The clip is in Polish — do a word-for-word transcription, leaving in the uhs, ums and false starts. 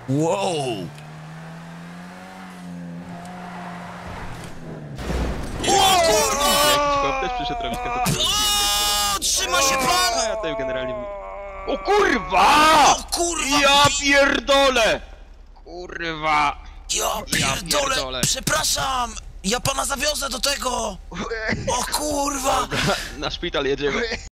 Wow! O kurwa! Jakiś chłop też przyszedł robić kandydaturę. O, trzyma się pan! A ja tutaj generalnie... O kurwa! O kurwa! Ja pierdolę! Kurwa! Ja pierdolę! pierdolę. Przepraszam! Ja pana zawiozę do tego! O kurwa! Na szpital jedziemy.